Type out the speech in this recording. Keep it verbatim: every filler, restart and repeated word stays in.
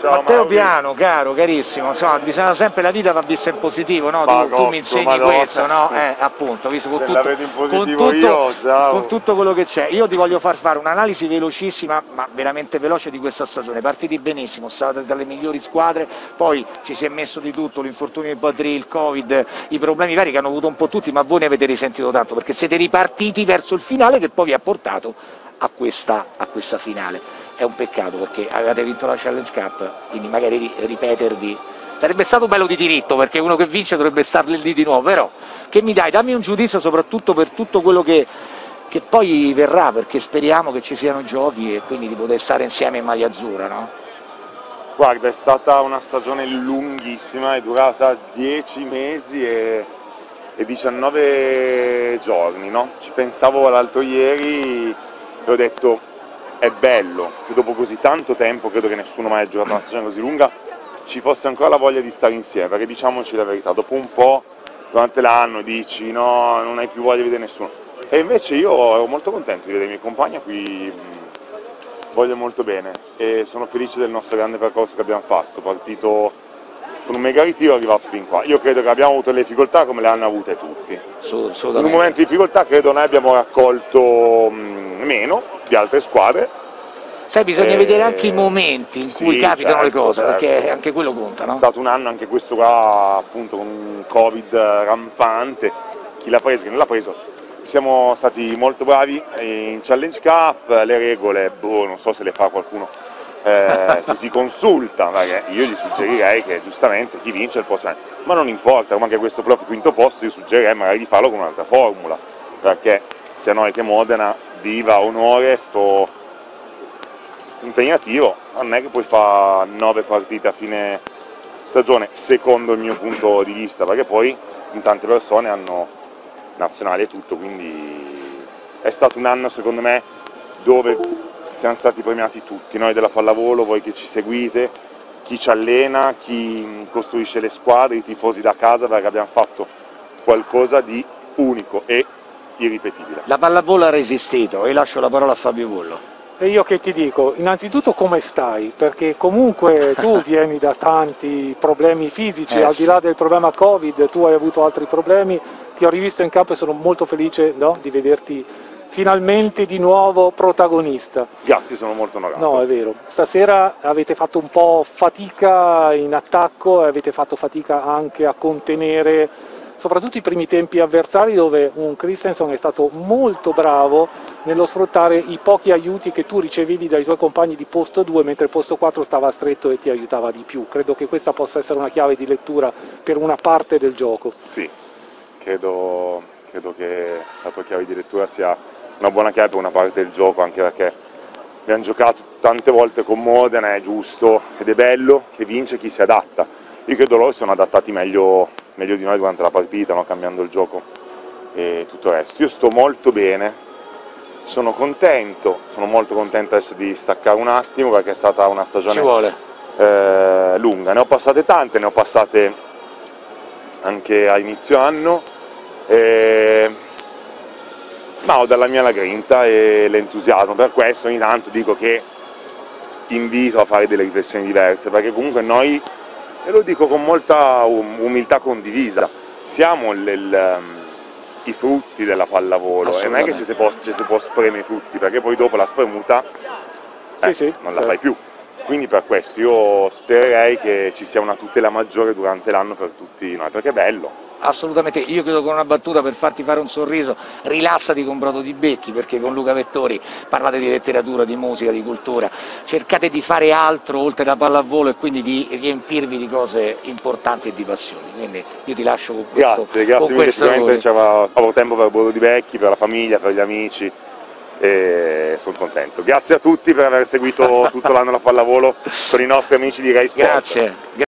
ciao Matteo Mauri. Piano, caro, carissimo, insomma, bisogna sempre, la vita va vista in positivo, no? Tu, tu mi insegni Madonna, questo, no? sì. Eh, appunto, visto con Se tutto, la vedo in con positivo tutto, io, ciao. con tutto quello che c'è. Io ti voglio far fare un'analisi velocissima, ma veramente veloce, di questa stagione. Partiti benissimo, state tra le migliori squadre, poi ci si è messo di tutto, l'infortunio di Badri, il Covid, i problemi vari che hanno avuto un po' tutti, ma voi ne avete risentito tanto, perché siete ripartiti verso il finale che poi vi ha portato a questa, a questa finale. È un peccato perché avevate vinto la Challenge Cup, quindi magari ripetervi sarebbe stato bello di diritto, perché uno che vince dovrebbe starle lì di nuovo, però che mi dai? Dammi un giudizio soprattutto per tutto quello che, che poi verrà, perché speriamo che ci siano giochi e quindi di poter stare insieme in maglia azzurra, no? Guarda, è stata una stagione lunghissima, è durata dieci mesi e, e diciannove giorni, no? Ci pensavo l'altro ieri e ho detto è bello che dopo così tanto tempo, credo che nessuno mai ha giocato una stagione così lunga, ci fosse ancora la voglia di stare insieme, perché diciamoci la verità, dopo un po' durante l'anno dici no, non hai più voglia di vedere nessuno, e invece io ero molto contento di vedere i miei compagni a cui voglio molto bene e sono felice del nostro grande percorso che abbiamo fatto, partito con un mega ritiro, arrivato fin qua. Io credo che abbiamo avuto le difficoltà come le hanno avute tutti. In un momento di difficoltà credo noi abbiamo raccolto mh, meno di altre squadre. Sai, bisogna e... vedere anche i momenti in cui sì, capitano certo, le cose, certo. perché anche quello conta, no? È stato un anno anche questo qua, appunto, con un Covid rampante, chi l'ha preso, chi non l'ha preso. Siamo stati molto bravi in Challenge Cup, le regole, boh, non so se le fa qualcuno, eh, se si consulta, perché io gli suggerirei che giustamente chi vince il prossimo anno, ma non importa, come anche questo playoff quinto posto, io suggerirei magari di farlo con un'altra formula, perché sia noi che Modena, viva onore, sto impegnativo, non è che puoi fare nove partite a fine stagione, secondo il mio punto di vista, perché poi in tante persone hanno nazionali e tutto, quindi è stato un anno secondo me dove siamo stati premiati tutti, noi della pallavolo, voi che ci seguite, chi ci allena, chi costruisce le squadre, i tifosi da casa, perché abbiamo fatto qualcosa di unico e irripetibile. La pallavolo ha resistito, e lascio la parola a Fabio Bollo. E io che ti dico, innanzitutto come stai? Perché comunque tu vieni da tanti problemi fisici, eh, al di là del problema Covid, tu hai avuto altri problemi, ti ho rivisto in campo e sono molto felice, no, di vederti finalmente di nuovo protagonista. Grazie, sono molto onorato. No, è vero. Stasera avete fatto un po' fatica in attacco e avete fatto fatica anche a contenere soprattutto i primi tempi avversari, dove un Christensen è stato molto bravo nello sfruttare i pochi aiuti che tu ricevevi dai tuoi compagni di posto due, mentre il posto quattro stava stretto e ti aiutava di più. Credo che questa possa essere una chiave di lettura per una parte del gioco. Sì, credo, credo che la tua chiave di lettura sia una buona chiave per una parte del gioco, anche perché abbiamo giocato tante volte con Modena, è giusto ed è bello che vince chi si adatta. Io credo loro sono adattati meglio, meglio di noi durante la partita, no? Cambiando il gioco e tutto il resto. Io sto molto bene, sono contento, sono molto contento adesso di staccare un attimo, perché è stata una stagione Ci vuole. Eh, lunga, ne ho passate tante, ne ho passate anche a inizio anno, eh, ma ho dalla mia la grinta e l'entusiasmo, per questo ogni tanto dico che invito a fare delle riflessioni diverse, perché comunque noi, e lo dico con molta umiltà condivisa, siamo il, il, i frutti della pallavolo e non è che ci si può, ci si può spremere i frutti, perché poi dopo la spremuta eh, sì, sì, non certo. la fai più. Quindi per questo io spererei che ci sia una tutela maggiore durante l'anno per tutti noi, perché è bello. Assolutamente, io credo con una battuta per farti fare un sorriso, rilassati con Brodo di Becchi, perché con Luca Vettori parlate di letteratura, di musica, di cultura, cercate di fare altro oltre la pallavolo e quindi di riempirvi di cose importanti e di passioni, quindi io ti lascio con questo. Grazie, grazie con mille, questo sicuramente c'avevo tempo per Brodo di Becchi, per la famiglia, per gli amici e sono contento. Grazie a tutti per aver seguito tutto l'anno la pallavolo con i nostri amici di Rai Sport. Grazie.